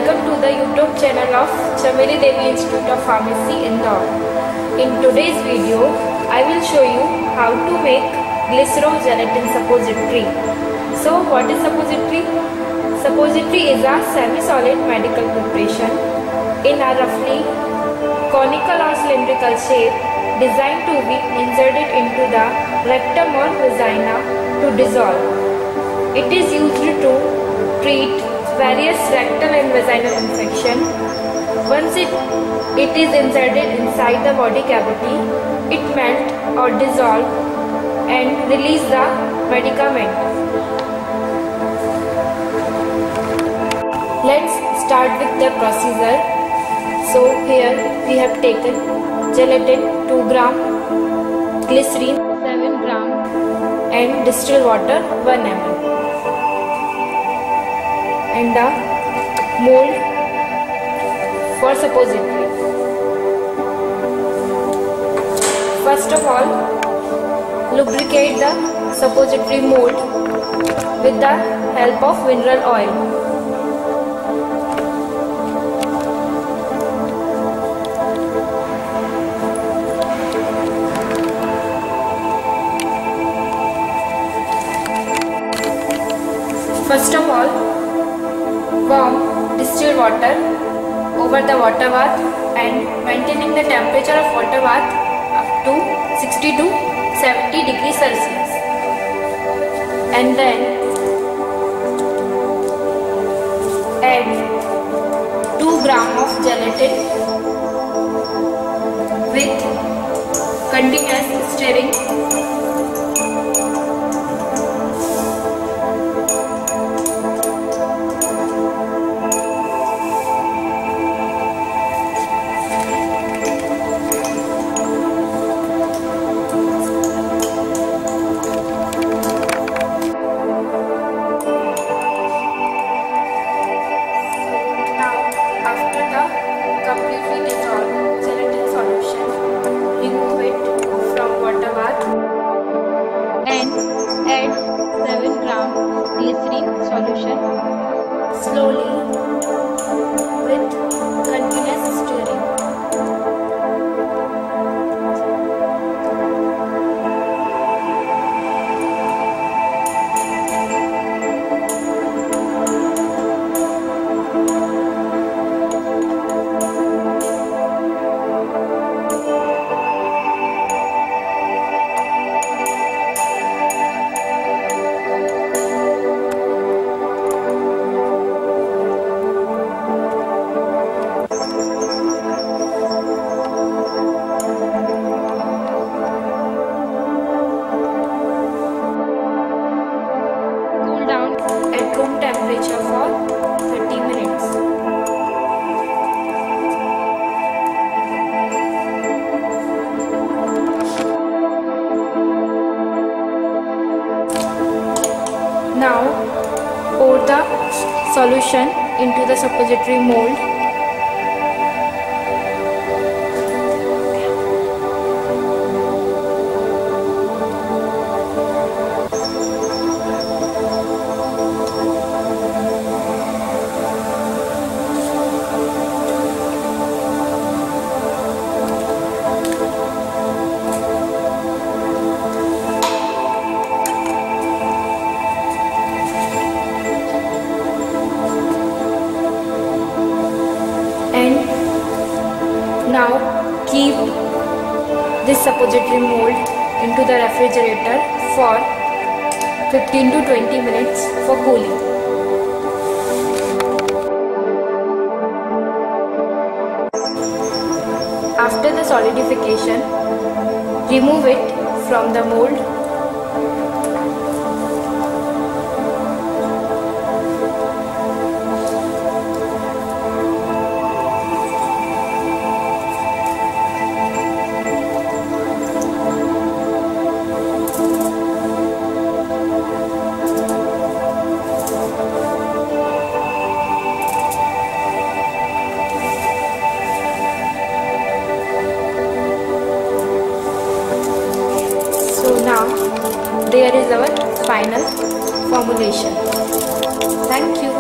welcome to the YouTube channel of Chameli Devi Institute of Pharmacy, Indore. In today's video, I will show you how to make glycerol gelatin suppository. So what is suppository? Suppository is a semi-solid medical preparation in a roughly conical or cylindrical shape designed to be inserted into the rectum or vagina to dissolve. It is used to treat various rectal and vaginal infection. Once it is inserted inside the body cavity, it melts or dissolves and release the medicament. Let's start with the procedure. So here we have taken gelatin 2 gram, glycerin 7 gram and distilled water 1 ml. And the mold for suppository. First of all, lubricate the suppository mold with the help of mineral oil. First of all, warm distilled water over the water bath and maintaining the temperature of water bath up to 60 to 70 degrees Celsius. And then add 2 gram of gelatin with continuous stirring. Completely dissolve gelatin solution, remove it from water bath and add 7 gram glycerin solution slowly with continuous stirring. At room temperature for 30 minutes. Now pour the solution into the suppository mold. Now keep this suppository mold into the refrigerator for 15 to 20 minutes for cooling. After the solidification, remove it from the mold . Now there is our final formulation. Thank you.